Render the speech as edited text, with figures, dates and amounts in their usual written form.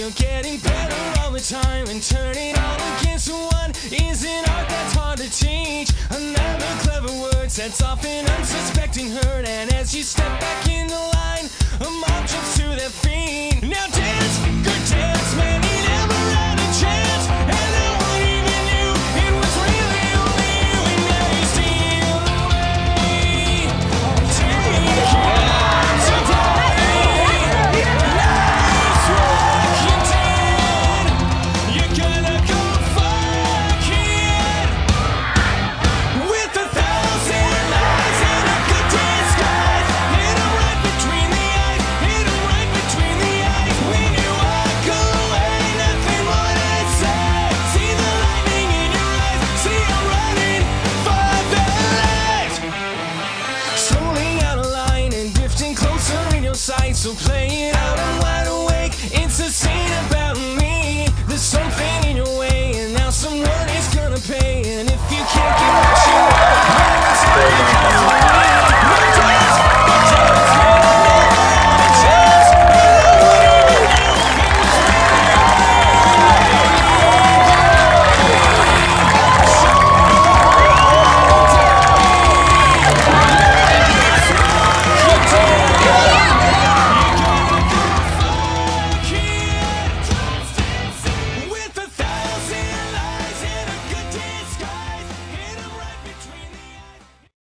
you're getting better all the time, and turning all against one is an art that's hard to teach. Another clever word sets off an unsuspecting hurt, and as you step back in the line, a mob jumps to their feet. Now dance, good dance, man, you never had a chance, and no one even knew it was really only you, and now you steal away. Take it today. Nice work you did. You're gonna go fuck it with 1,000 lies and a good disguise. Hit 'em right between the eyes. Hit 'em right between the eyes. When you walk away, nothing more to say. See the lightning in your eyes. See you running for the light. Slowly out of line and drifting closer in your sight. So play it out, I'm wide awake. It's a scene about me. There's something